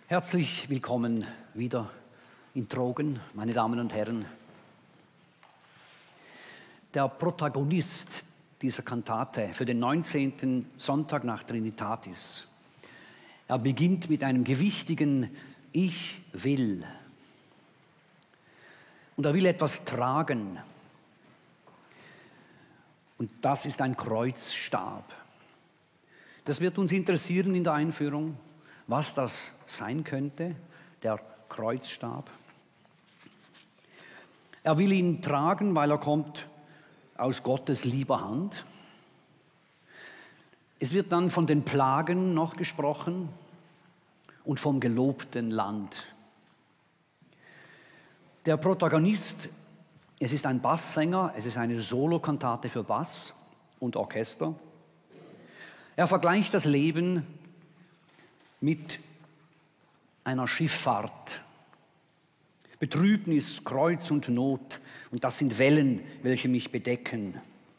Herzlich willkommen wieder in Trogen, meine Damen und Herren. Der Protagonist dieser Kantate für den 19. Sonntag nach Trinitatis, er beginnt mit einem gewichtigen Ich will. Und er will etwas tragen. Und das ist ein Kreuzstab. Das wird uns interessieren in der Einführung, was das sein könnte, der Kreuzstab. Er will ihn tragen, weil er kommt aus Gottes lieber Hand. Es wird dann von den Plagen noch gesprochen und vom gelobten Land. Der Protagonist, es ist ein Basssänger, es ist eine Solokantate für Bass und Orchester. Er vergleicht das Leben mit einer Schifffahrt. Betrübnis, Kreuz und Not, und das sind Wellen, welche mich bedecken.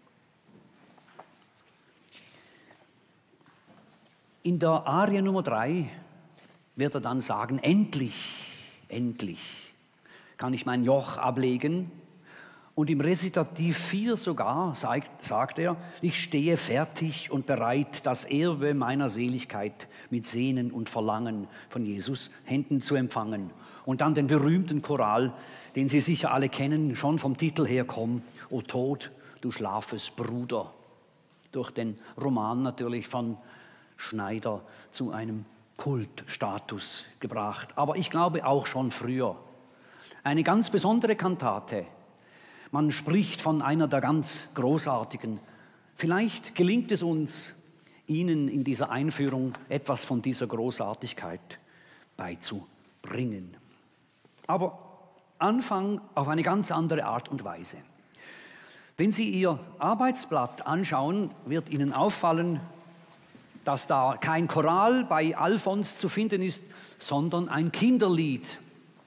In der Arie Nummer 3 wird er dann sagen, endlich, endlich kann ich mein Joch ablegen. Und im Rezitativ 4 sogar sagt er, ich stehe fertig und bereit, das Erbe meiner Seligkeit mit Sehnen und Verlangen von Jesus Händen zu empfangen. Und dann den berühmten Choral, den Sie sicher alle kennen, schon vom Titel her, komm, o Tod, du schlafest, Bruder. Durch den Roman natürlich von Schneider zu einem Kultstatus gebracht. Aber ich glaube auch schon früher. Eine ganz besondere Kantate. Man spricht von einer der ganz großartigen. Vielleicht gelingt es uns, Ihnen in dieser Einführung etwas von dieser Großartigkeit beizubringen. Aber Anfang auf eine ganz andere Art und Weise. Wenn Sie Ihr Arbeitsblatt anschauen, wird Ihnen auffallen, dass da kein Choral bei Alfons zu finden ist, sondern ein Kinderlied.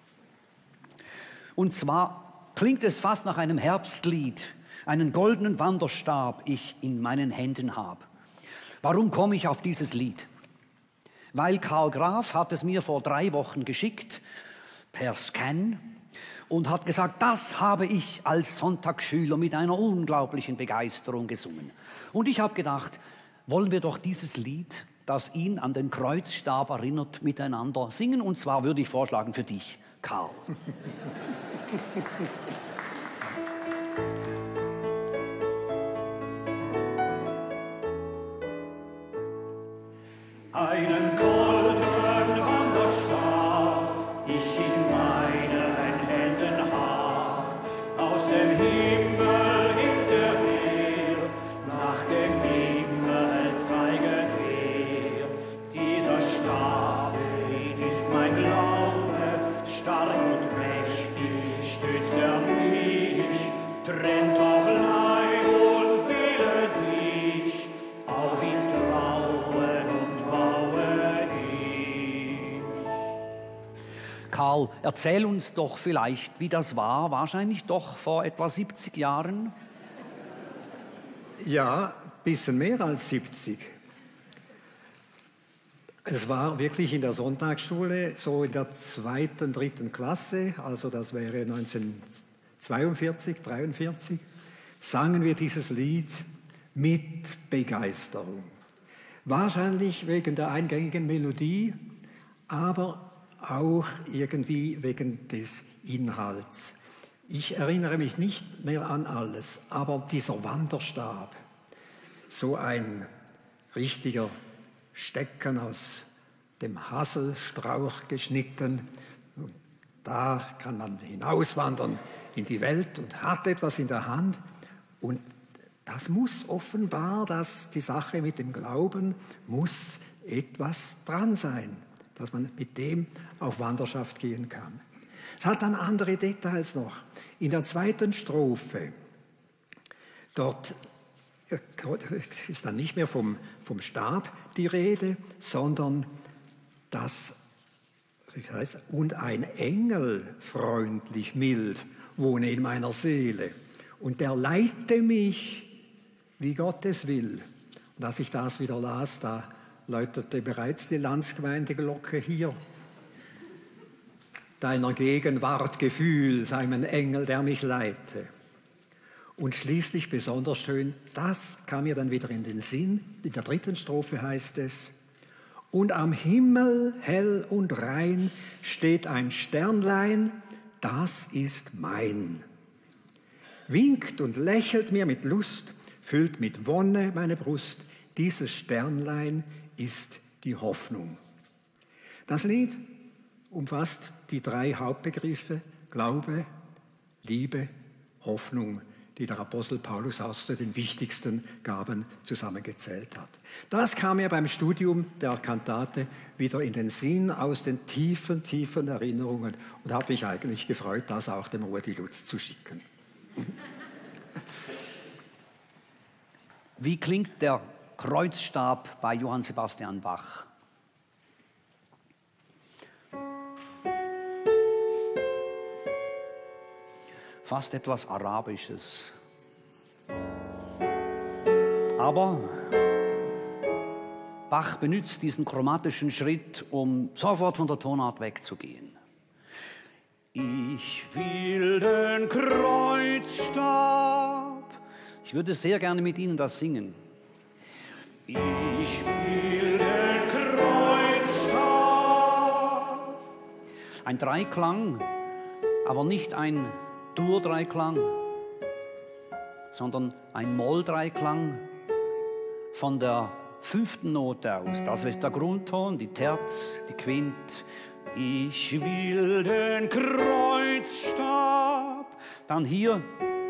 Und zwar klingt es fast nach einem Herbstlied, einen goldenen Wanderstab ich in meinen Händen habe. Warum komme ich auf dieses Lied? Weil Karl Graf hat es mir vor 3 Wochen geschickt, per Scan, und hat gesagt, das habe ich als Sonntagsschüler mit einer unglaublichen Begeisterung gesungen. Und ich habe gedacht, wollen wir doch dieses Lied, das ihn an den Kreuzstab erinnert, miteinander singen? Und zwar würde ich vorschlagen für dich, Karl. Einen goldenen Wanderstab ich in meinen Händen hab. Aus dem Himmel ist er her, nach dem Himmel zeiget er. Dieser Stab ist mein Glaube, stark und mächtig stützt er mich, trennt auch Leib und Seele sich, auf ihm trauen und baue ich. Karl, erzähl uns doch vielleicht, wie das war, wahrscheinlich doch vor etwa 70 Jahren. Ja, ein bisschen mehr als 70. Es war wirklich in der Sonntagsschule, so in der 2., 3. Klasse, also das wäre 1942, 43, sangen wir dieses Lied mit Begeisterung. Wahrscheinlich wegen der eingängigen Melodie, aber auch irgendwie wegen des Inhalts. Ich erinnere mich nicht mehr an alles, aber dieser Wanderstab, so ein richtiger Stecken aus dem Haselstrauch geschnitten. Und da kann man hinauswandern in die Welt und hat etwas in der Hand. Und das muss offenbar, dass die Sache mit dem Glauben muss etwas dran sein, dass man mit dem auf Wanderschaft gehen kann. Es hat dann andere Details noch. In der 2. Strophe, dort ist dann nicht mehr vom Stab die Rede, sondern und ein Engel freundlich mild wohne in meiner Seele und der leite mich, wie Gott es will. Und als ich das wieder las, da läutete bereits die Landsgemeindeglocke hier deiner Gegenwart Gefühl sei mein Engel, der mich leite. Und schließlich besonders schön, das kam mir dann wieder in den Sinn, in der 3. Strophe heißt es, und am Himmel hell und rein steht ein Sternlein, das ist mein. Winkt und lächelt mir mit Lust, füllt mit Wonne meine Brust, dieses Sternlein ist die Hoffnung. Das Lied umfasst die 3 Hauptbegriffe Glaube, Liebe, Hoffnung, die der Apostel Paulus aus den wichtigsten Gaben zusammengezählt hat. Das kam mir beim Studium der Kantate wieder in den Sinn aus den tiefen, tiefen Erinnerungen und habe mich eigentlich gefreut, das auch dem Rudi Lutz zu schicken. Wie klingt der Kreuzstab bei Johann Sebastian Bach? Fast etwas Arabisches. Aber Bach benutzt diesen chromatischen Schritt, um sofort von der Tonart wegzugehen. Ich will den Kreuzstab. Ich würde sehr gerne mit Ihnen das singen. Ich will den Kreuzstab. Ein Dreiklang, aber nicht ein Dur-Dreiklang, sondern ein Moll-Dreiklang von der 5. Note aus. Das ist der Grundton, die Terz, die Quint. Ich will den Kreuzstab. Dann hier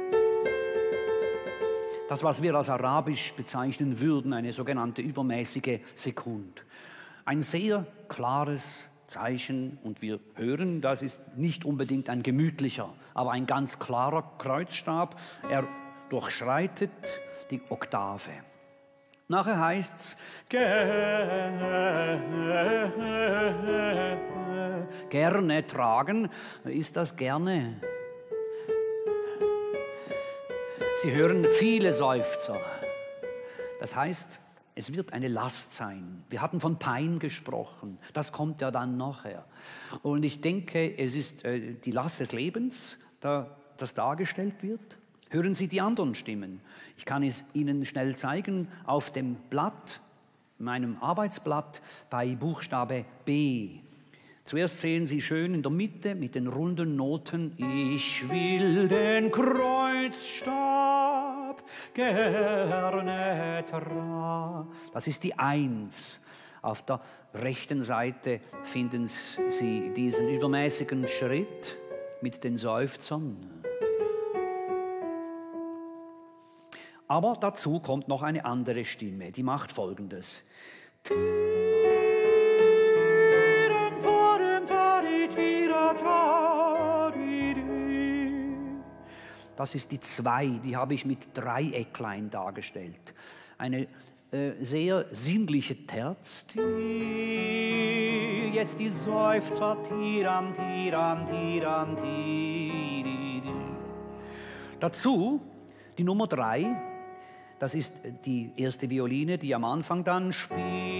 das, was wir als arabisch bezeichnen würden, eine sogenannte übermäßige Sekund. Ein sehr klares Zeichen und wir hören, das ist nicht unbedingt ein gemütlicher, aber ein ganz klarer Kreuzstab. Er durchschreitet die Oktave. Nachher heißt es gerne tragen. Ist das gerne? Sie hören viele Seufzer. Das heißt, es wird eine Last sein. Wir hatten von Pein gesprochen. Das kommt ja dann nachher. Und ich denke, es ist die Last des Lebens, das dargestellt wird. Hören Sie die anderen Stimmen. Ich kann es Ihnen schnell zeigen auf dem Blatt, meinem Arbeitsblatt, bei Buchstabe B. Zuerst sehen Sie schön in der Mitte mit den runden Noten, ich will den Kreuzstab gerne tragen. Das ist die 1. Auf der rechten Seite finden Sie diesen übermäßigen Schritt mit den Seufzern. Aber dazu kommt noch eine andere Stimme, die macht Folgendes. Das ist die 2, die habe ich mit Dreiecklein dargestellt. Eine sehr sinnliche Terz. Jetzt die Seufzer. Dazu die Nummer 3. Das ist die erste Violine, die am Anfang dann spielt.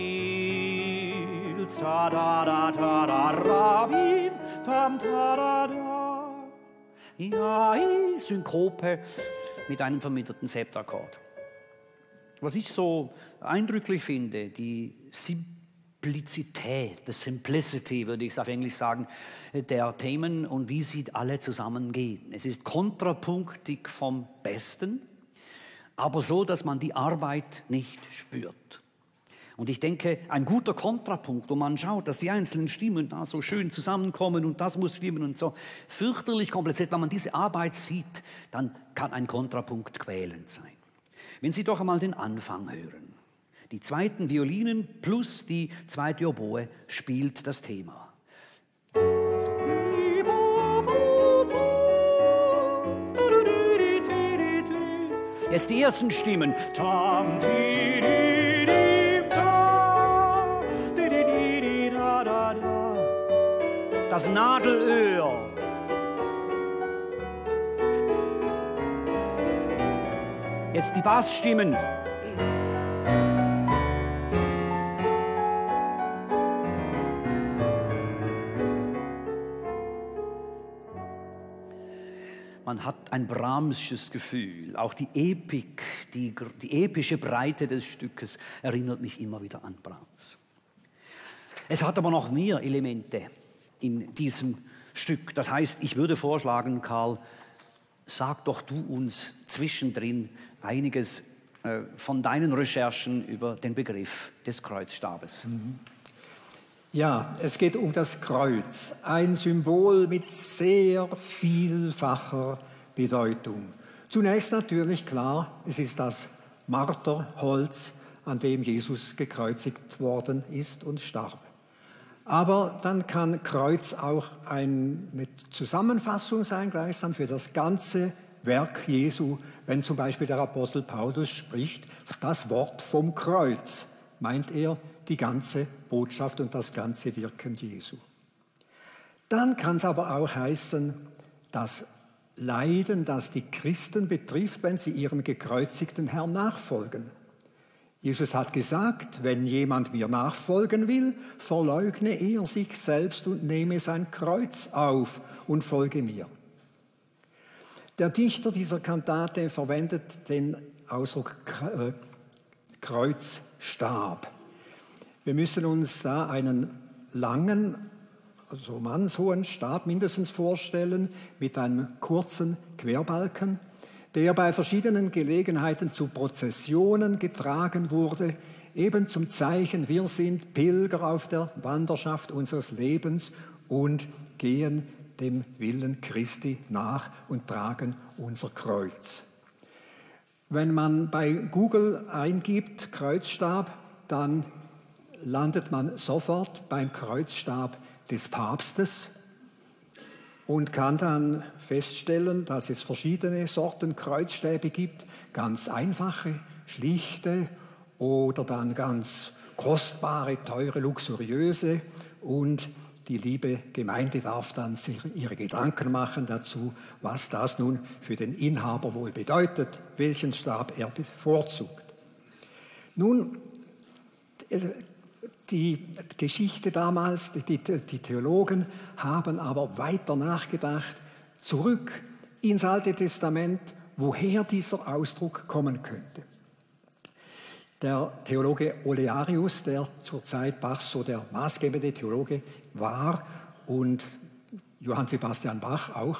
Ta da da ta da rabim, tam ta da da. Ja, Synkope mit einem vermittelten Septakkord. Was ich so eindrücklich finde, die Simplizität, the simplicity, würde ich auf Englisch sagen, der Themen und wie sie alle zusammengehen. Es ist kontrapunktig vom Besten, aber so, dass man die Arbeit nicht spürt. Und ich denke, ein guter Kontrapunkt, wo man schaut, dass die einzelnen Stimmen da so schön zusammenkommen und das muss stimmen und so, fürchterlich kompliziert, wenn man diese Arbeit sieht, dann kann ein Kontrapunkt quälend sein. Wenn Sie doch einmal den Anfang hören. Die 2. Violinen plus die 2. Oboe spielt das Thema. Jetzt die ersten Stimmen. Das Nadelöhr. Jetzt die Bassstimmen. man hat ein Brahmsches Gefühl. Auch die Epik, die epische Breite des Stückes erinnert mich immer wieder an Brahms. Es hat aber noch mehr Elemente in diesem Stück. Das heißt, ich würde vorschlagen, Karl, sag doch du uns zwischendrin einiges von deinen Recherchen über den Begriff des Kreuzstabes. Ja, es geht um das Kreuz, ein Symbol mit sehr vielfacher Bedeutung. Zunächst natürlich klar, es ist das Marterholz, an dem Jesus gekreuzigt worden ist und starb. Aber dann kann Kreuz auch eine Zusammenfassung sein, gleichsam für das ganze Werk Jesu, wenn zum Beispiel der Apostel Paulus spricht, das Wort vom Kreuz, meint er die ganze Botschaft und das ganze Wirken Jesu. Dann kann es aber auch heißen, das Leiden, das die Christen betrifft, wenn sie ihrem gekreuzigten Herrn nachfolgen. Jesus hat gesagt, wenn jemand mir nachfolgen will, verleugne er sich selbst und nehme sein Kreuz auf und folge mir. Der Dichter dieser Kantate verwendet den Ausdruck Kreuzstab. Wir müssen uns da einen langen, also mannshohen Stab mindestens vorstellen, mit einem kurzen Querbalken, der bei verschiedenen Gelegenheiten zu Prozessionen getragen wurde, eben zum Zeichen, wir sind Pilger auf der Wanderschaft unseres Lebens und gehen dem Willen Christi nach und tragen unser Kreuz. Wenn man bei Google eingibt Kreuzstab, dann landet man sofort beim Kreuzstab des Papstes und kann dann feststellen, dass es verschiedene Sorten Kreuzstäbe gibt, ganz einfache, schlichte oder dann ganz kostbare, teure, luxuriöse, und die liebe Gemeinde darf dann sich ihre Gedanken machen dazu, was das nun für den Inhaber wohl bedeutet, welchen Stab er bevorzugt. Nun, die Geschichte damals, die Theologen haben aber weiter nachgedacht, zurück ins Alte Testament, woher dieser Ausdruck kommen könnte. Der Theologe Olearius, der zur Zeit Bachs so der maßgebende Theologe war und Johann Sebastian Bach auch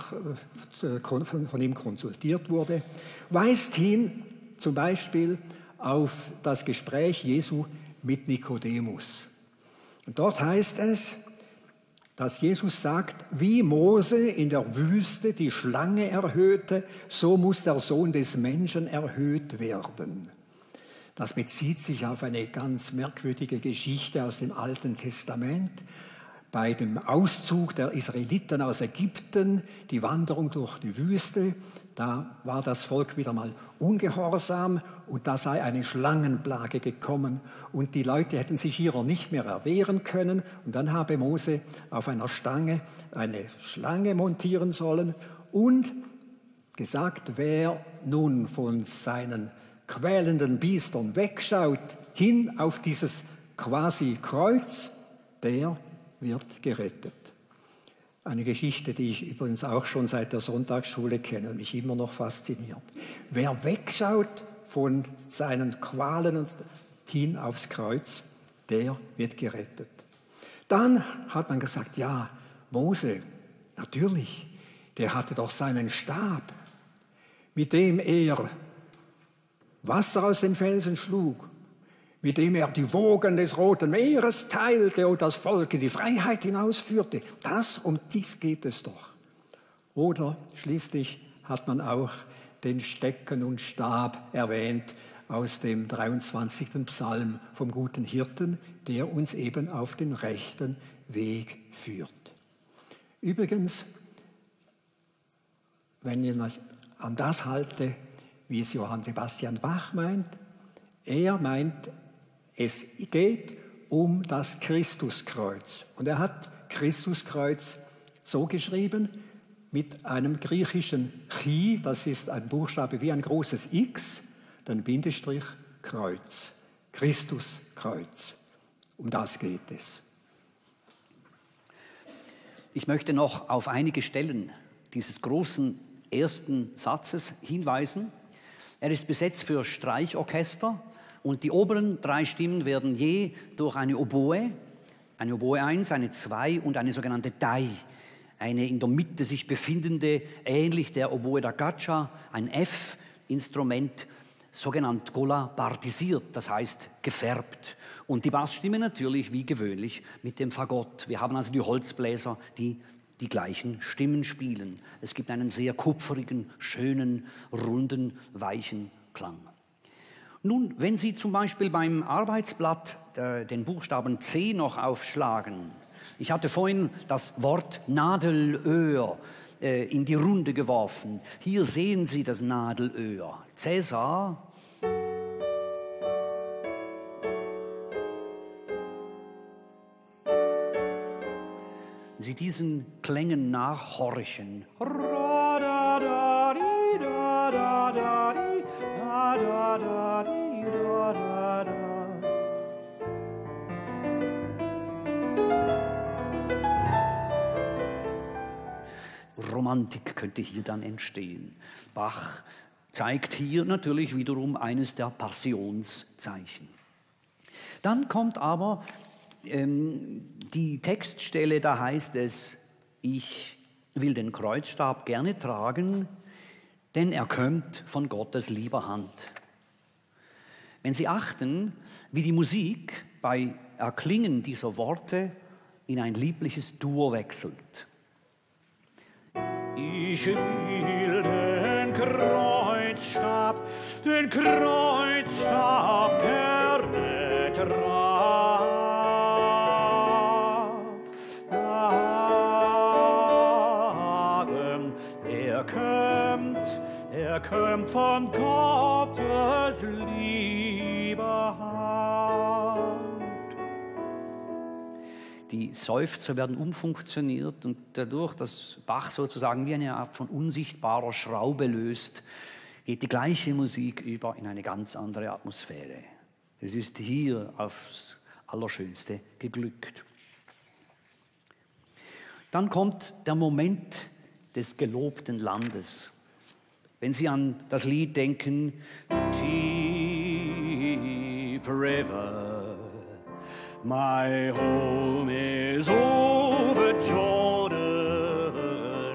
von ihm konsultiert wurde, weist hin zum Beispiel auf das Gespräch Jesu mit Nikodemus. Und dort heißt es, dass Jesus sagt, wie Mose in der Wüste die Schlange erhöhte, so muss der Sohn des Menschen erhöht werden. Das bezieht sich auf eine ganz merkwürdige Geschichte aus dem Alten Testament. Bei dem Auszug der Israeliten aus Ägypten, die Wanderung durch die Wüste, da war das Volk wieder mal ungehorsam und da sei eine Schlangenplage gekommen und die Leute hätten sich ihrer nicht mehr erwehren können. Und dann habe Mose auf einer Stange eine Schlange montieren sollen und gesagt, wer nun von seinen quälenden Biestern wegschaut, hin auf dieses quasi Kreuz, der wird gerettet. Eine Geschichte, die ich übrigens auch schon seit der Sonntagsschule kenne und mich immer noch fasziniert. Wer wegschaut von seinen Qualen und hin aufs Kreuz, der wird gerettet. Dann hat man gesagt, ja, Mose, natürlich, der hatte doch seinen Stab, mit dem er Wasser aus den Felsen schlug, mit dem er die Wogen des Roten Meeres teilte und das Volk in die Freiheit hinausführte. Um dies geht es doch. Oder schließlich hat man auch den Stecken und Stab erwähnt aus dem 23. Psalm vom guten Hirten, der uns eben auf den rechten Weg führt. Übrigens, wenn ihr an das halte, wie es Johann Sebastian Bach meint, er meint, es geht um das Christuskreuz. Und er hat Christuskreuz so geschrieben mit einem griechischen Chi, das ist ein Buchstabe wie ein großes X, dann Bindestrich Kreuz. Christuskreuz. Um das geht es. Ich möchte noch auf einige Stellen dieses großen ersten Satzes hinweisen. Er ist besetzt für Streichorchester und die oberen 3 Stimmen werden je durch eine Oboe 1, eine 2 und eine sogenannte Dai, eine in der Mitte sich befindende, ähnlich der Oboe da Caccia, ein F-Instrument, sogenannt collabartisiert, das heißt gefärbt. Und die Bassstimme natürlich wie gewöhnlich mit dem Fagott. Wir haben also die Holzbläser, die die gleichen Stimmen spielen. Es gibt einen sehr kupferigen, schönen, runden, weichen Klang. Nun, wenn Sie zum Beispiel beim Arbeitsblatt den Buchstaben C noch aufschlagen, ich hatte vorhin das Wort Nadelöhr in die Runde geworfen. Hier sehen Sie das Nadelöhr. Cäsar. Sie diesen Klängen nachhorchen. Romantik könnte hier dann entstehen. Bach zeigt hier natürlich wiederum eines der Passionszeichen. Dann kommt aber die Textstelle, da heißt es, ich will den Kreuzstab gerne tragen, denn er kommt von Gottes lieber Hand. Wenn Sie achten, wie die Musik bei Erklingen dieser Worte in ein liebliches Dur wechselt. Ich will den Kreuzstab gerne tragen. Er kommt von Gottes lieber Hand. Die Seufzer werden umfunktioniert und dadurch, dass Bach sozusagen wie eine Art von unsichtbarer Schraube löst, geht die gleiche Musik über in eine ganz andere Atmosphäre. Es ist hier aufs Allerschönste geglückt. Dann kommt der Moment des gelobten Landes. Wenn Sie an das Lied denken, Deep River, my home is over Jordan,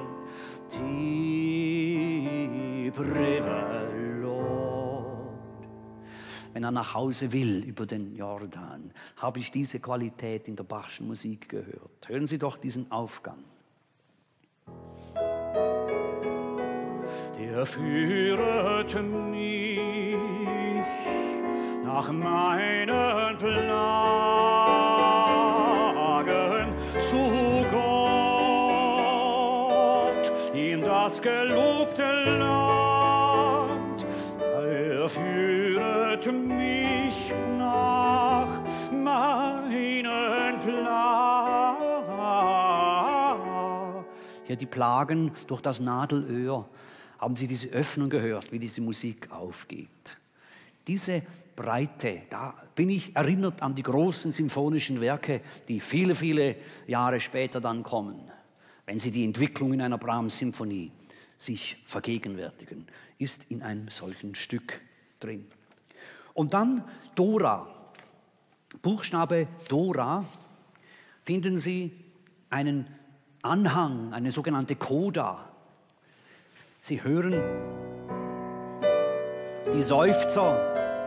Deep River, Lord. Wenn er nach Hause will über den Jordan, habe ich diese Qualität in der Bachschen Musik gehört. Hören Sie doch diesen Aufgang. Er führte mich nach meinen Plagen zu Gott in das gelobte Land. Er führte mich nach meinen Plagen. Hier die Plagen durch das Nadelöhr. Haben Sie diese Öffnung gehört, wie diese Musik aufgeht? Diese Breite, da bin ich erinnert an die großen symphonischen Werke, die viele, viele Jahre später dann kommen. Wenn Sie die Entwicklung in einer Brahms-Symphonie sich vergegenwärtigen, ist in einem solchen Stück drin. Und dann Dora. Buchstabe Dora finden Sie einen Anhang, eine sogenannte Coda. Sie hören die Seufzer.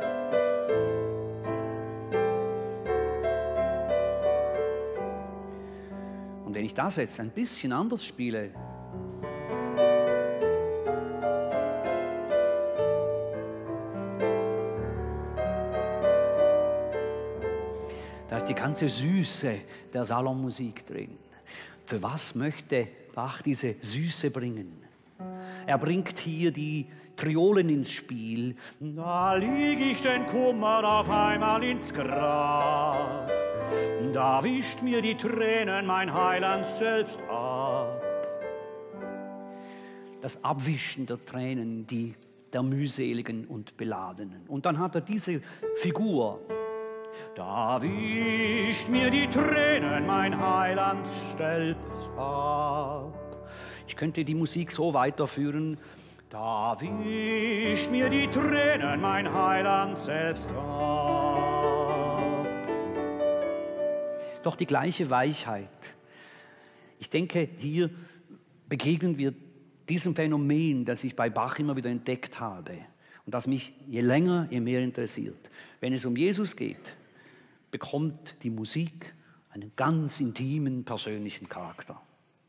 Und wenn ich das jetzt ein bisschen anders spiele, da ist die ganze Süße der Salonmusik drin. Für was möchte Bach diese Süße bringen? Er bringt hier die Triolen ins Spiel. Da lieg ich den Kummer auf einmal ins Grab. Da wischt mir die Tränen mein Heiland selbst ab. Das Abwischen der Tränen, der mühseligen und Beladenen. Und dann hat er diese Figur. Da wischt mir die Tränen mein Heiland selbst ab. Ich könnte die Musik so weiterführen. Da wischt mir die Tränen mein Heiland selbst ab. Doch die gleiche Weichheit. Ich denke, hier begegnen wir diesem Phänomen, das ich bei Bach immer wieder entdeckt habe und das mich je länger, je mehr interessiert. Wenn es um Jesus geht, bekommt die Musik einen ganz intimen, persönlichen Charakter.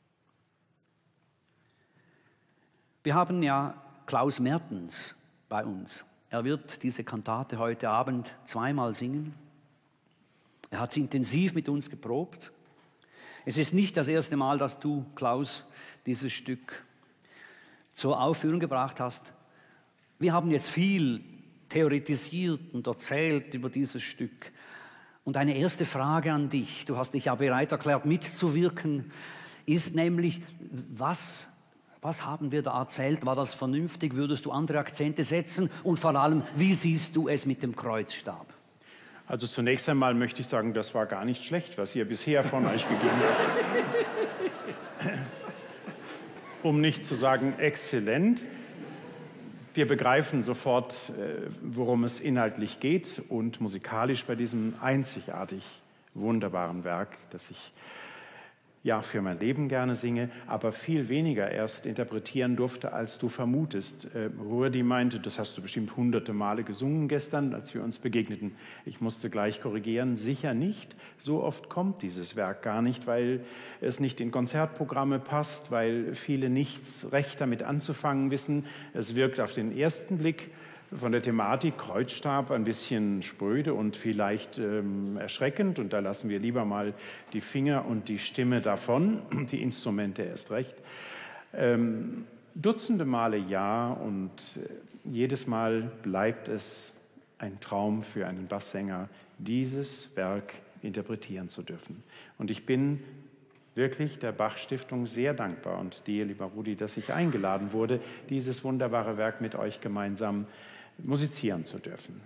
Wir haben ja Klaus Mertens bei uns. Er wird diese Kantate heute Abend zweimal singen. Er hat sie intensiv mit uns geprobt. Es ist nicht das erste Mal, dass du, Klaus, dieses Stück zur Aufführung gebracht hast. Wir haben jetzt viel theoretisiert und erzählt über dieses Stück. Und eine erste Frage an dich, du hast dich ja bereit erklärt, mitzuwirken, ist nämlich, was haben wir da erzählt? War das vernünftig? Würdest du andere Akzente setzen? Und vor allem, wie siehst du es mit dem Kreuzstab? Also zunächst einmal möchte ich sagen, das war gar nicht schlecht, was ihr bisher von euch gegeben habt. Um nicht zu sagen exzellent. Wir begreifen sofort, worum es inhaltlich geht und musikalisch bei diesem einzigartig wunderbaren Werk, das ich ja für mein Leben gerne singe, aber viel weniger erst interpretieren durfte, als du vermutest. Rudi meinte, das hast du bestimmt hunderte Male gesungen gestern, als wir uns begegneten. Ich musste gleich korrigieren, sicher nicht. So oft kommt dieses Werk gar nicht, weil es nicht in Konzertprogramme passt, weil viele nichts recht damit anzufangen wissen. Es wirkt auf den ersten Blick von der Thematik Kreuzstab ein bisschen spröde und vielleicht erschreckend. Und da lassen wir lieber mal die Finger und die Stimme davon, die Instrumente erst recht. Dutzende Male ja und jedes Mal bleibt es ein Traum für einen Basssänger, dieses Werk interpretieren zu dürfen. Und ich bin wirklich der Bach-Stiftung sehr dankbar und dir, lieber Rudi, dass ich eingeladen wurde, dieses wunderbare Werk mit euch gemeinsam musizieren zu dürfen.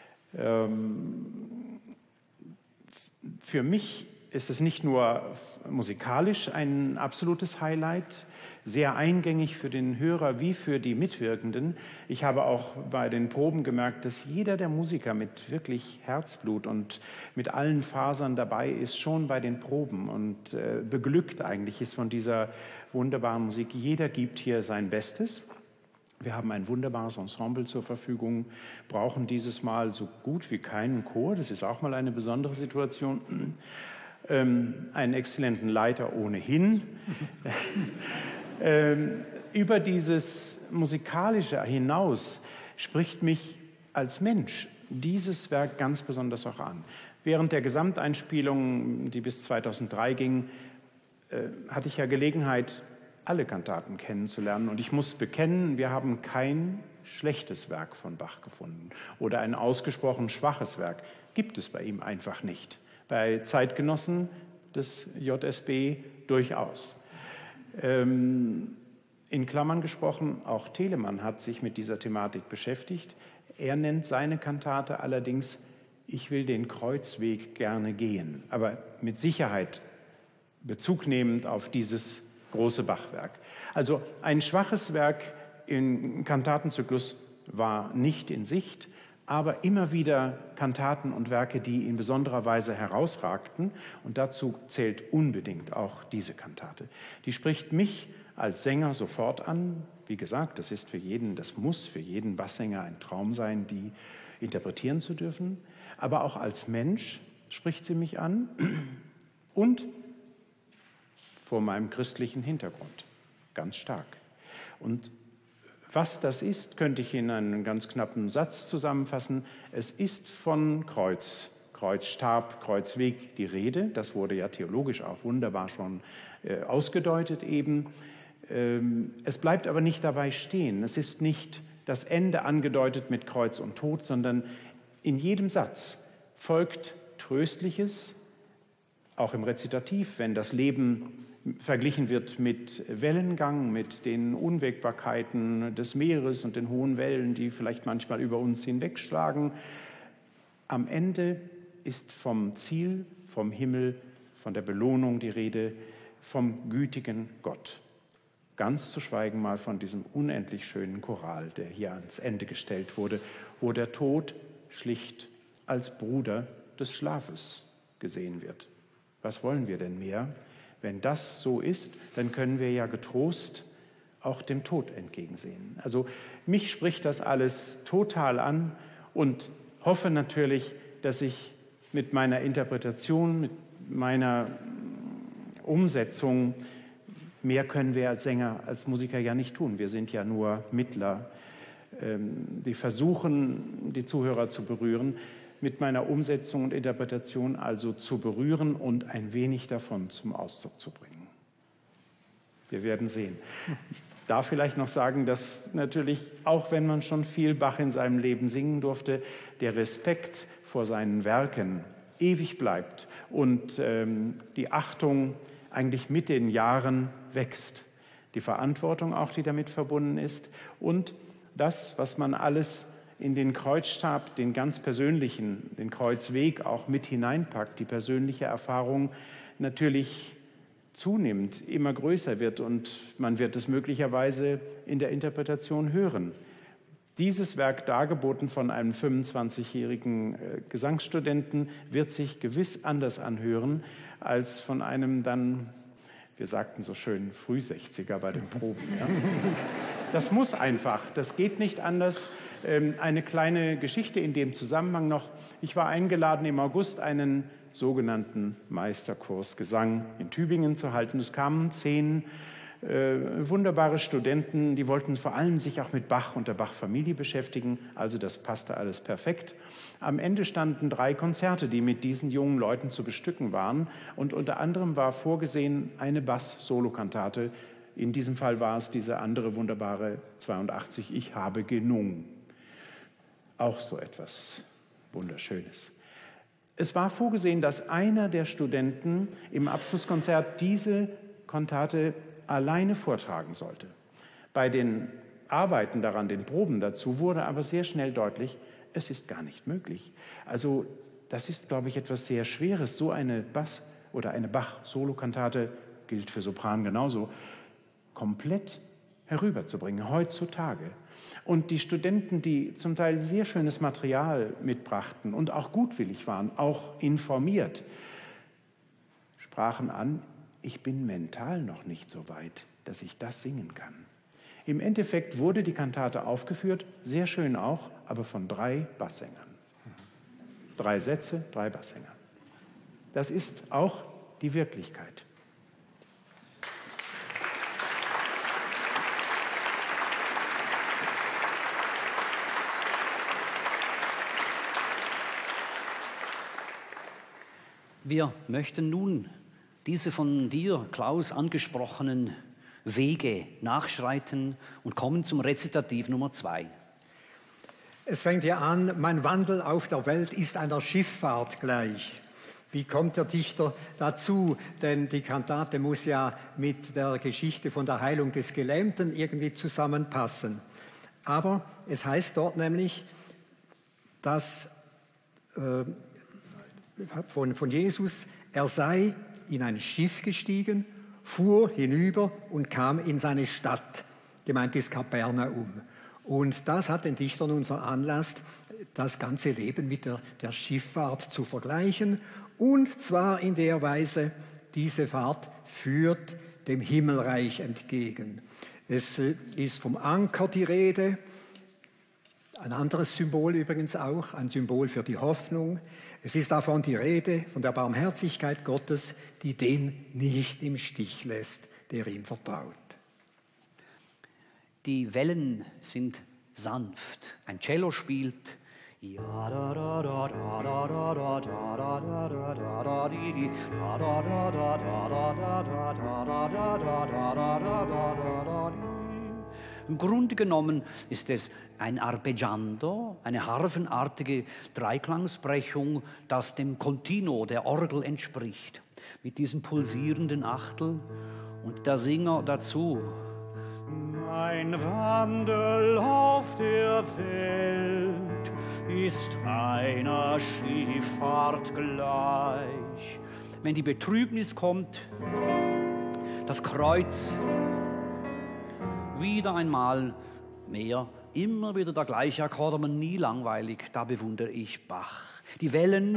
Für mich ist es nicht nur musikalisch ein absolutes Highlight, sehr eingängig für den Hörer wie für die Mitwirkenden. Ich habe auch bei den Proben gemerkt, dass jeder der Musiker mit wirklich Herzblut und mit allen Fasern dabei ist, schon bei den Proben und beglückt eigentlich ist von dieser wunderbaren Musik. Jeder gibt hier sein Bestes. Wir haben ein wunderbares Ensemble zur Verfügung, brauchen dieses Mal so gut wie keinen Chor, das ist auch mal eine besondere Situation, einen exzellenten Leiter ohnehin. Über dieses Musikalische hinaus spricht mich als Mensch dieses Werk ganz besonders auch an. Während der Gesamteinspielung, die bis 2003 ging, hatte ich ja Gelegenheit, alle Kantaten kennenzulernen. Und ich muss bekennen, wir haben kein schlechtes Werk von Bach gefunden oder ein ausgesprochen schwaches Werk. Gibt es bei ihm einfach nicht. Bei Zeitgenossen des JSB durchaus. In Klammern gesprochen, auch Telemann hat sich mit dieser Thematik beschäftigt. Er nennt seine Kantate allerdings Ich will den Kreuzweg gerne gehen, aber mit Sicherheit Bezug nehmend auf dieses große Bachwerk. Also ein schwaches Werk im Kantatenzyklus war nicht in Sicht, aber immer wieder Kantaten und Werke, die in besonderer Weise herausragten. Und dazu zählt unbedingt auch diese Kantate. Die spricht mich als Sänger sofort an. Wie gesagt, das ist für jeden, das muss für jeden Basssänger ein Traum sein, die interpretieren zu dürfen. Aber auch als Mensch spricht sie mich an und vor meinem christlichen Hintergrund, ganz stark. Und was das ist, könnte ich in einen ganz knappen Satz zusammenfassen. Es ist von Kreuz, Kreuzstab, Kreuzweg die Rede. Das wurde ja theologisch auch wunderbar schon ausgedeutet eben. Es bleibt aber nicht dabei stehen. Es ist nicht das Ende angedeutet mit Kreuz und Tod, sondern in jedem Satz folgt Tröstliches, auch im Rezitativ, wenn das Leben verglichen wird mit Wellengang, mit den Unwägbarkeiten des Meeres und den hohen Wellen, die vielleicht manchmal über uns hinwegschlagen. Am Ende ist vom Ziel, vom Himmel, von der Belohnung die Rede, vom gütigen Gott. Ganz zu schweigen mal von diesem unendlich schönen Choral, der hier ans Ende gestellt wurde, wo der Tod schlicht als Bruder des Schlafes gesehen wird. Was wollen wir denn mehr? Wenn das so ist, dann können wir ja getrost auch dem Tod entgegensehen. Also mich spricht das alles total an und hoffe natürlich, dass ich mit meiner Interpretation, mit meiner Umsetzung, mehr können wir als Sänger, als Musiker ja nicht tun. Wir sind ja nur Mittler, die versuchen, die Zuhörer zu berühren, mit meiner Umsetzung und Interpretation also zu berühren und ein wenig davon zum Ausdruck zu bringen. Wir werden sehen. Ich darf vielleicht noch sagen, dass natürlich, auch wenn man schon viel Bach in seinem Leben singen durfte, der Respekt vor seinen Werken ewig bleibt und die Achtung eigentlich mit den Jahren wächst. Die Verantwortung auch, die damit verbunden ist und das, was man alles in den Kreuzstab, den ganz persönlichen, den Kreuzweg auch mit hineinpackt, die persönliche Erfahrung natürlich zunimmt, immer größer wird und man wird es möglicherweise in der Interpretation hören. Dieses Werk, dargeboten von einem 25-jährigen Gesangsstudenten, wird sich gewiss anders anhören als von einem dann, wir sagten so schön, Früh-60er bei den Proben. Ja? Das muss einfach, das geht nicht anders. Eine kleine Geschichte in dem Zusammenhang noch. Ich war eingeladen, im August einen sogenannten Meisterkurs Gesang in Tübingen zu halten. Es kamen 10 wunderbare Studenten, die wollten vor allem sich auch mit Bach und der Bach-Familie beschäftigen. Also das passte alles perfekt. Am Ende standen 3 Konzerte, die mit diesen jungen Leuten zu bestücken waren. Und unter anderem war vorgesehen eine Bass-Solokantate. In diesem Fall war es diese andere wunderbare 82, Ich habe genungen. Auch so etwas Wunderschönes. Es war vorgesehen, dass einer der Studenten im Abschlusskonzert diese Kantate alleine vortragen sollte. Bei den Arbeiten daran, den Proben dazu, wurde aber sehr schnell deutlich, es ist gar nicht möglich. Also das ist, glaube ich, etwas sehr Schweres. So eine Bass- oder eine Bach-Solokantate, gilt für Sopran genauso, komplett herüberzubringen, heutzutage. Und die Studenten, die zum Teil sehr schönes Material mitbrachten und auch gutwillig waren, auch informiert, sprachen an, ich bin mental noch nicht so weit, dass ich das singen kann. Im Endeffekt wurde die Kantate aufgeführt, sehr schön auch, aber von 3 Basssängern. 3 Sätze, 3 Basssänger. Das ist auch die Wirklichkeit. Wir möchten nun diese von dir, Klaus, angesprochenen Wege nachschreiten und kommen zum Rezitativ Nummer 2. Es fängt ja an, mein Wandel auf der Welt ist einer Schifffahrt gleich. Wie kommt der Dichter dazu? Denn die Kantate muss ja mit der Geschichte von der Heilung des Gelähmten irgendwie zusammenpassen. Aber es heißt dort nämlich, dass von Jesus, er sei in ein Schiff gestiegen, fuhr hinüber und kam in seine Stadt, gemeint ist Kapernaum. Und das hat den Dichter nun veranlasst, das ganze Leben mit der Schifffahrt zu vergleichen. Und zwar in der Weise, diese Fahrt führt dem Himmelreich entgegen. Es ist vom Anker die Rede, ein anderes Symbol übrigens auch, ein Symbol für die Hoffnung. Es ist davon die Rede, von der Barmherzigkeit Gottes, die den nicht im Stich lässt, der ihm vertraut. Die Wellen sind sanft. Ein Cello spielt. Im Grunde genommen ist es ein Arpeggiando, eine harfenartige Dreiklangsbrechung, das dem Continuo der Orgel entspricht. Mit diesem pulsierenden Achtel und der Singer dazu. Mein Wandel auf der Welt ist einer Schifffahrt gleich. Wenn die Betrübnis kommt, das Kreuz wieder einmal mehr, immer wieder der gleiche Akkord, aber nie langweilig, da bewundere ich Bach. Die Wellen,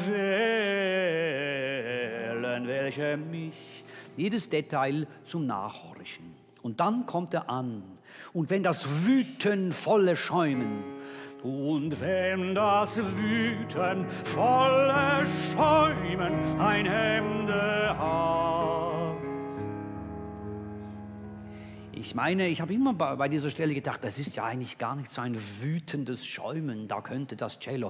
welche mich, jedes Detail zum Nachhorchen. Und dann kommt er an, und wenn das Wüten volle Schäumen, und wenn das Wüten volle Schäumen ein Hemde hat. Ich meine, ich habe immer bei dieser Stelle gedacht, das ist ja eigentlich gar nicht so ein wütendes Schäumen, da könnte das Cello.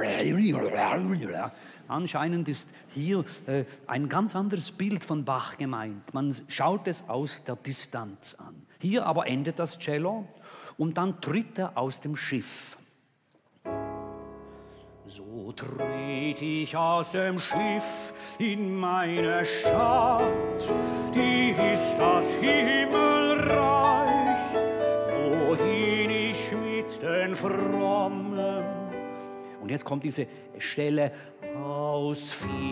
Anscheinend ist hier ein ganz anderes Bild von Bach gemeint. Man schaut es aus der Distanz an. Hier aber endet das Cello und dann tritt er aus dem Schiff. So tritt ich aus dem Schiff in meine Stadt, die ist das Himmelreich, wohin ich mit den Frommen. Und jetzt kommt diese Stelle aus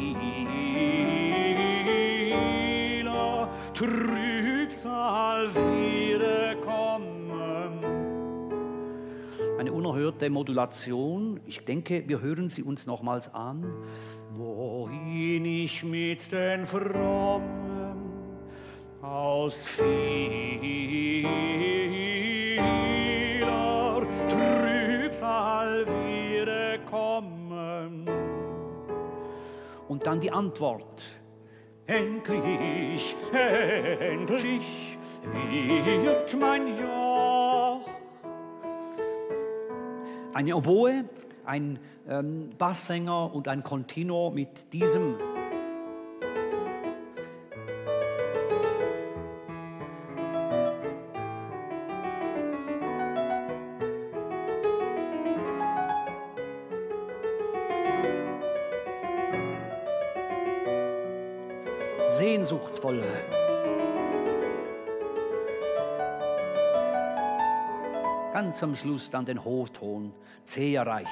vieler Trübsal wiederkommen. Eine unerhörte Modulation. Ich denke, wir hören sie uns nochmals an. Wohin ich mit den Frommen aus vieler Trübsal wiederkommen. Und dann die Antwort. Endlich, endlich wird mein Joch. Eine Oboe, ein Basssänger und ein Continuo mit diesem. Sehnsuchtsvolle. Ganz am Schluss dann den Hochton, C erreicht.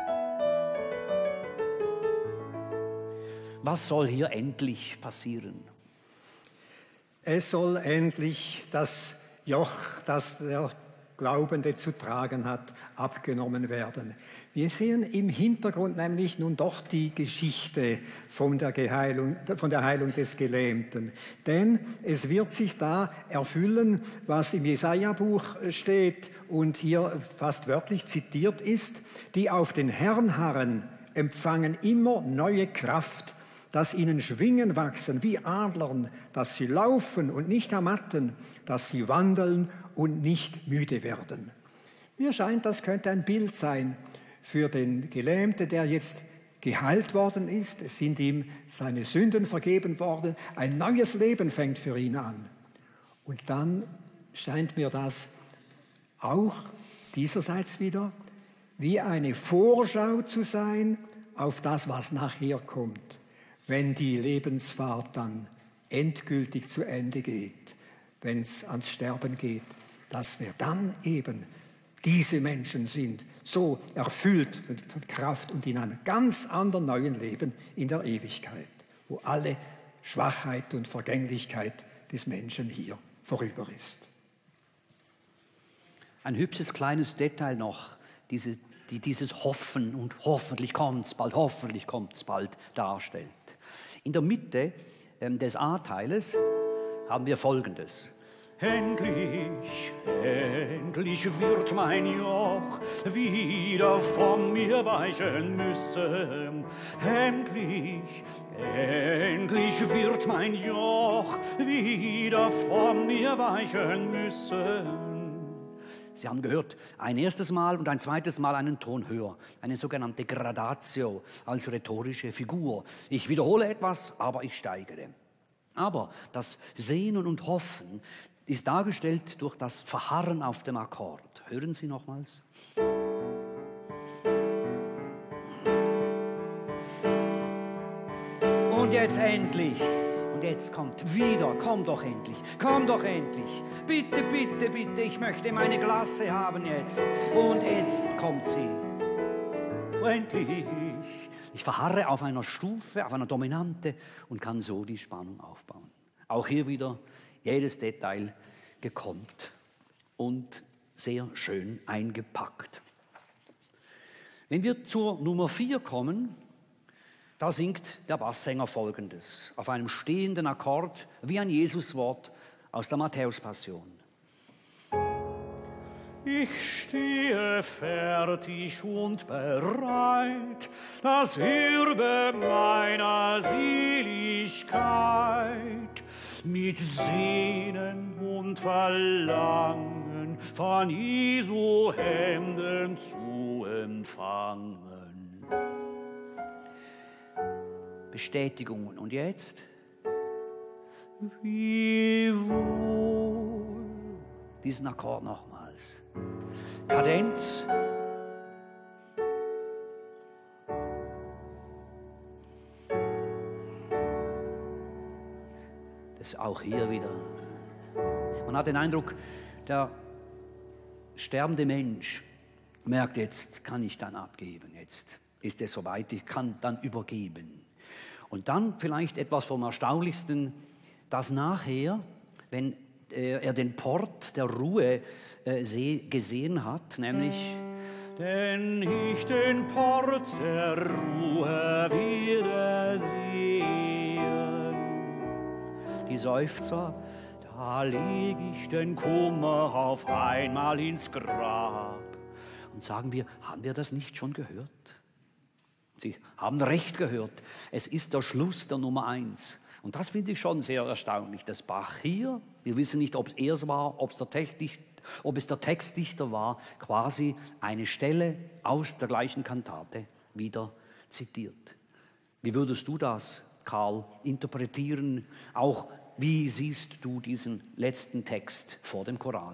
Was soll hier endlich passieren? Es soll endlich das Joch, das der Glaubende zu tragen hat, abgenommen werden. Wir sehen im Hintergrund nämlich nun doch die Geschichte von der Heilung des Gelähmten. Denn es wird sich da erfüllen, was im Jesaja-Buch steht und hier fast wörtlich zitiert ist: Die auf den Herrn harren, empfangen immer neue Kraft, dass ihnen Schwingen wachsen wie Adlern, dass sie laufen und nicht ermatten, dass sie wandeln und nicht müde werden. Mir scheint, das könnte ein Bild sein für den Gelähmten, der jetzt geheilt worden ist. Es sind ihm seine Sünden vergeben worden. Ein neues Leben fängt für ihn an. Und dann scheint mir das auch dieserseits wieder wie eine Vorschau zu sein auf das, was nachher kommt, wenn die Lebensfahrt dann endgültig zu Ende geht, wenn es ans Sterben geht, dass wir dann eben diese Menschen sind, so erfüllt von Kraft und in einem ganz anderen neuen Leben in der Ewigkeit, wo alle Schwachheit und Vergänglichkeit des Menschen hier vorüber ist. Ein hübsches kleines Detail noch, dieses Hoffen und hoffentlich kommt's bald darstellt. In der Mitte des A-Teiles haben wir Folgendes. Endlich, endlich wird mein Joch wieder von mir weichen müssen. Endlich, endlich wird mein Joch wieder von mir weichen müssen. Sie haben gehört, ein erstes Mal und ein zweites Mal einen Ton höher, eine sogenannte Gradatio als rhetorische Figur. Ich wiederhole etwas, aber ich steigere. Aber das Sehnen und Hoffen ist dargestellt durch das Verharren auf dem Akkord. Hören Sie nochmals. Und jetzt endlich. Und jetzt kommt wieder. Komm doch endlich. Komm doch endlich. Bitte, bitte, bitte. Ich möchte meine Glasse haben jetzt. Und jetzt kommt sie. Endlich. Ich verharre auf einer Stufe, auf einer Dominante und kann so die Spannung aufbauen. Auch hier wieder jedes Detail gekonnt. und sehr schön eingepackt. Wenn wir zur Nummer 4 kommen, da singt der Basssänger Folgendes, auf einem stehenden Akkord, wie ein Jesuswort aus der Matthäuspassion. Ich stehe fertig und bereit, das Erbe meiner Seligkeit mit Sehnen und Verlangen von Jesu Händen zu empfangen. Bestätigungen. Und jetzt? Wie wohl. Diesen Akkord nochmals. Kadenz. Das ist auch hier wieder. Man hat den Eindruck, der sterbende Mensch merkt, jetzt kann ich dann abgeben, jetzt ist es soweit, ich kann dann übergeben. Und dann vielleicht etwas vom Erstaunlichsten, dass nachher, wenn er den Port der Ruhe gesehen hat, nämlich denn ich den Port der Ruhe wieder sehen. Die Seufzer, da leg ich den Kummer auf einmal ins Grab. Und sagen wir, haben wir das nicht schon gehört? Sie haben recht gehört. Es ist der Schluss der Nummer 1. Und das finde ich schon sehr erstaunlich, dass Bach hier, wir wissen nicht, ob es er war, ob es der Textdichter war, quasi eine Stelle aus der gleichen Kantate wieder zitiert. Wie würdest du das, Karl, interpretieren? Auch wie siehst du diesen letzten Text vor dem Choral?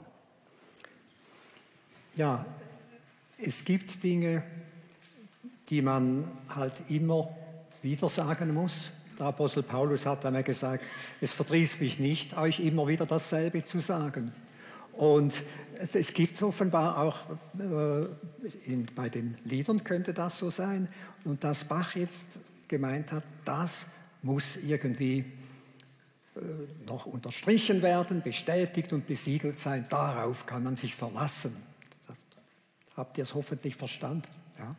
Ja, es gibt Dinge, die man halt immer wieder sagen muss. Der Apostel Paulus hat einmal gesagt, es verdrießt mich nicht, euch immer wieder dasselbe zu sagen. Und es gibt offenbar auch, bei den Liedern könnte das so sein. Und dass Bach jetzt gemeint hat, das muss irgendwie noch unterstrichen werden, bestätigt und besiegelt sein. Darauf kann man sich verlassen. Habt ihr es hoffentlich verstanden? Ja.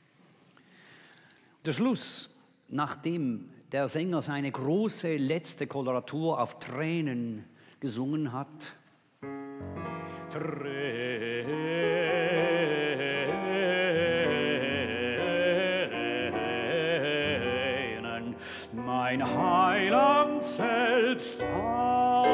Der Schluss, nachdem der Sänger seine große letzte Koloratur auf Tränen gesungen hat. Tränen, mein Heiland selbst hat.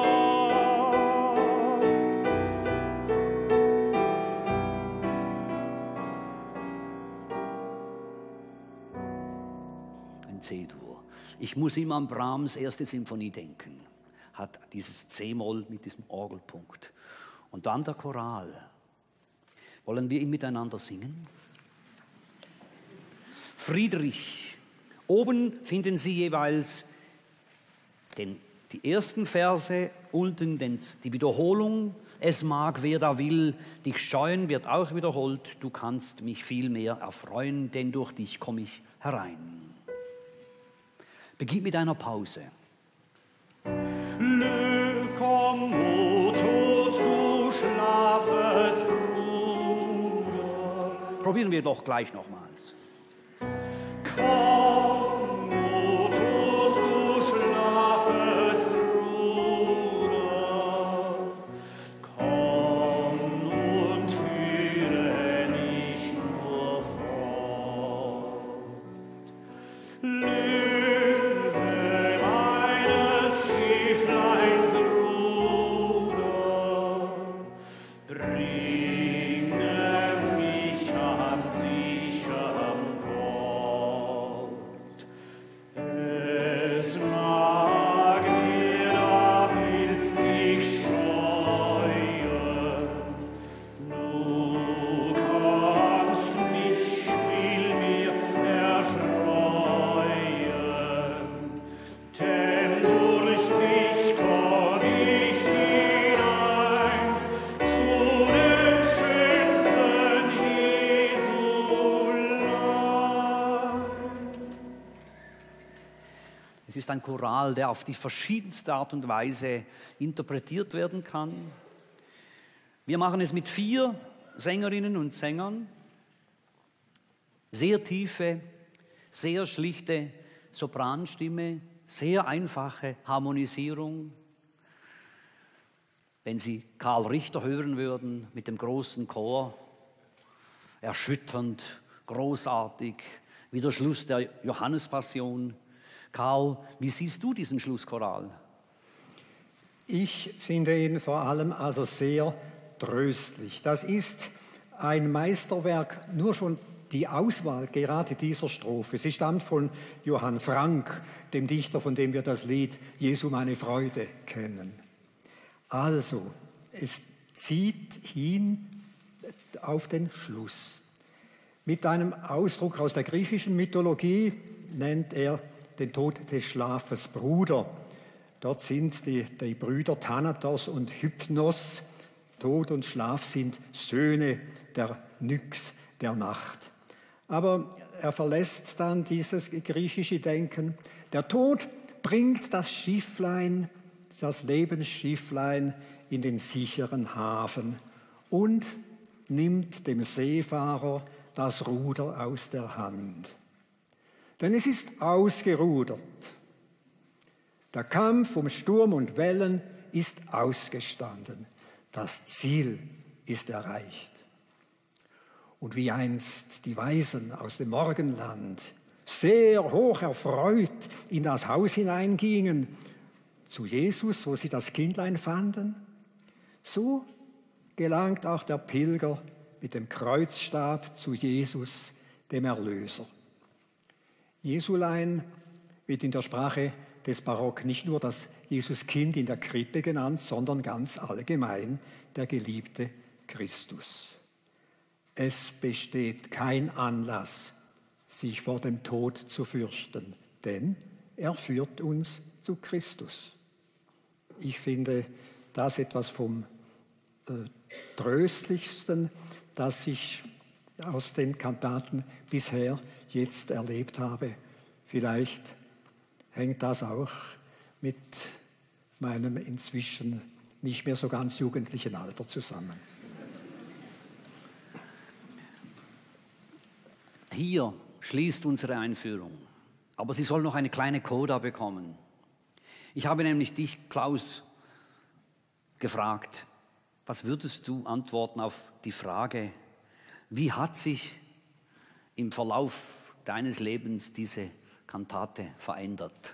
Ein C-Dur. Ich muss immer an Brahms erste Symphonie denken. Hat dieses C-Moll mit diesem Orgelpunkt. Und dann der Choral. Wollen wir ihn miteinander singen? Friedrich. Oben finden Sie jeweils die ersten Verse, unten die Wiederholung. Es mag, wer da will, dich scheuen, wird auch wiederholt. Du kannst mich viel mehr erfreuen, denn durch dich komme ich herein. Begib mit einer Pause. Löw, komm, o Tod, du schlafest, Bruder. Probieren wir doch gleich nochmals. Komm, o Tod, du schlafest, Bruder. Komm und führe nicht nur fort. Es ist ein Choral, der auf die verschiedenste Art und Weise interpretiert werden kann. Wir machen es mit 4 Sängerinnen und Sängern. Sehr tiefe, sehr schlichte Sopranstimme, sehr einfache Harmonisierung. Wenn Sie Karl Richter hören würden mit dem großen Chor, erschütternd, großartig, wie der Schluss der Johannespassion. Karl, wie siehst du diesen Schlusschoral? Ich finde ihn vor allem also sehr tröstlich. Das ist ein Meisterwerk, nur schon die Auswahl gerade dieser Strophe. Sie stammt von Johann Frank, dem Dichter, von dem wir das Lied Jesu meine Freude kennen. Also, es zieht hin auf den Schluss. Mit einem Ausdruck aus der griechischen Mythologie nennt er den Tod des Schlafes Bruder. Dort sind die Brüder Thanatos und Hypnos. Tod und Schlaf sind Söhne der Nyx, der Nacht. Aber er verlässt dann dieses griechische Denken. Der Tod bringt das Schifflein, das Lebensschifflein in den sicheren Hafen und nimmt dem Seefahrer das Ruder aus der Hand. Denn es ist ausgerudert. Der Kampf um Sturm und Wellen ist ausgestanden. Das Ziel ist erreicht. Und wie einst die Weisen aus dem Morgenland sehr hoch erfreut in das Haus hineingingen, zu Jesus, wo sie das Kindlein fanden, so gelangt auch der Pilger mit dem Kreuzstab zu Jesus, dem Erlöser. Jesulein wird in der Sprache des Barock nicht nur das Jesuskind in der Krippe genannt, sondern ganz allgemein der geliebte Christus. Es besteht kein Anlass, sich vor dem Tod zu fürchten, denn er führt uns zu Christus. Ich finde das etwas vom Tröstlichsten, das ich aus den Kantaten bisher jetzt erlebt habe. Vielleicht hängt das auch mit meinem inzwischen nicht mehr so ganz jugendlichen Alter zusammen. Hier schließt unsere Einführung, aber sie soll noch eine kleine Coda bekommen. Ich habe nämlich dich, Klaus, gefragt, was würdest du antworten auf die Frage, wie hat sich im Verlauf deines Lebens diese Kantate verändert?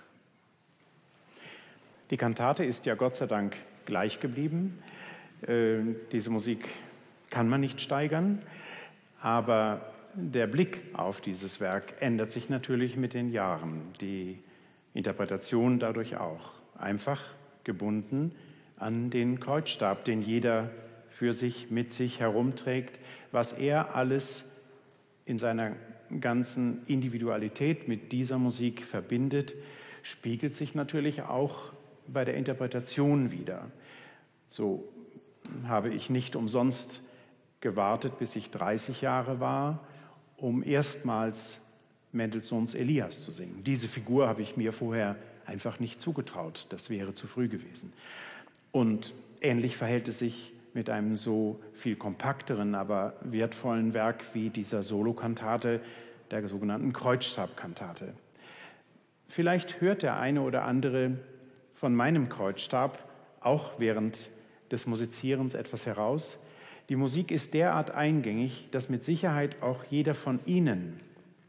Die Kantate ist ja Gott sei Dank gleich geblieben. Diese Musik kann man nicht steigern, aber der Blick auf dieses Werk ändert sich natürlich mit den Jahren, die Interpretation dadurch auch. Einfach gebunden an den Kreuzstab, den jeder für sich mit sich herumträgt, was er alles in seiner ganzen Individualität mit dieser Musik verbindet, spiegelt sich natürlich auch bei der Interpretation wider. So habe ich nicht umsonst gewartet, bis ich 30 Jahre war, um erstmals Mendelssohns Elias zu singen. Diese Figur habe ich mir vorher einfach nicht zugetraut. Das wäre zu früh gewesen. Und ähnlich verhält es sich mit einem so viel kompakteren, aber wertvollen Werk wie dieser Solokantate, der sogenannten Kreuzstabkantate. Vielleicht hört der eine oder andere von meinem Kreuzstab auch während des Musizierens etwas heraus. Die Musik ist derart eingängig, dass mit Sicherheit auch jeder von Ihnen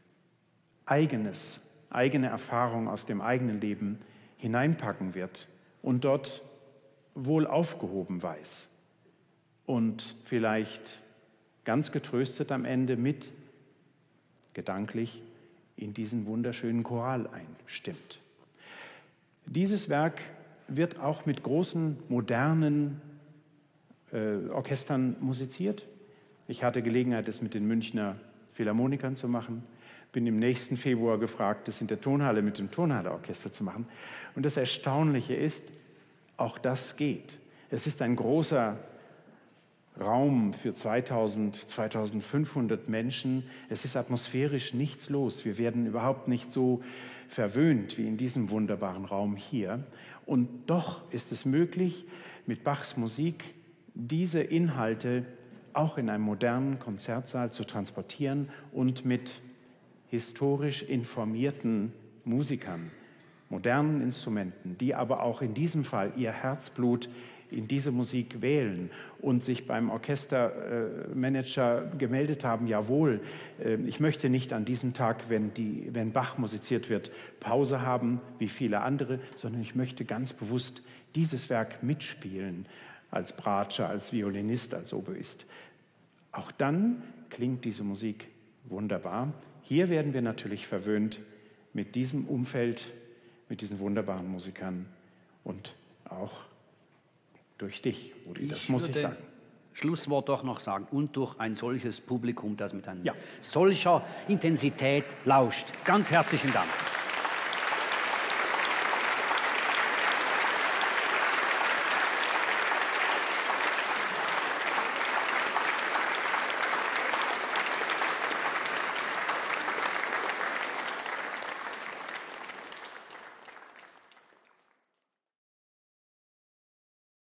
eigene Erfahrung aus dem eigenen Leben hineinpacken wird und dort wohl aufgehoben weiß und vielleicht ganz getröstet am Ende mit gedanklich in diesen wunderschönen Choral einstimmt. Dieses Werk wird auch mit großen modernen Orchestern musiziert. Ich hatte Gelegenheit, es mit den Münchner Philharmonikern zu machen. Bin im nächsten Februar gefragt, das in der Tonhalle mit dem Tonhalleorchester zu machen. Und das Erstaunliche ist, auch das geht. Es ist ein großer Raum für 2000, 2500 Menschen. Es ist atmosphärisch nichts los. Wir werden überhaupt nicht so verwöhnt wie in diesem wunderbaren Raum hier. Und doch ist es möglich, mit Bachs Musik diese Inhalte auch in einem modernen Konzertsaal zu transportieren und mit historisch informierten Musikern, modernen Instrumenten, die aber auch in diesem Fall ihr Herzblut in diese Musik wählen und sich beim Orchestermanager gemeldet haben, jawohl, ich möchte nicht an diesem Tag, wenn Bach musiziert wird, Pause haben, wie viele andere, sondern ich möchte ganz bewusst dieses Werk mitspielen, als Bratscher, als Violinist, als Oboist. Auch dann klingt diese Musik wunderbar. Hier werden wir natürlich verwöhnt mit diesem Umfeld, mit diesen wunderbaren Musikern und auch durch dich, Rudi, das muss ich sagen. Schlusswort doch noch sagen, und durch ein solches Publikum, das mit einer solcher Intensität lauscht. Ganz herzlichen Dank.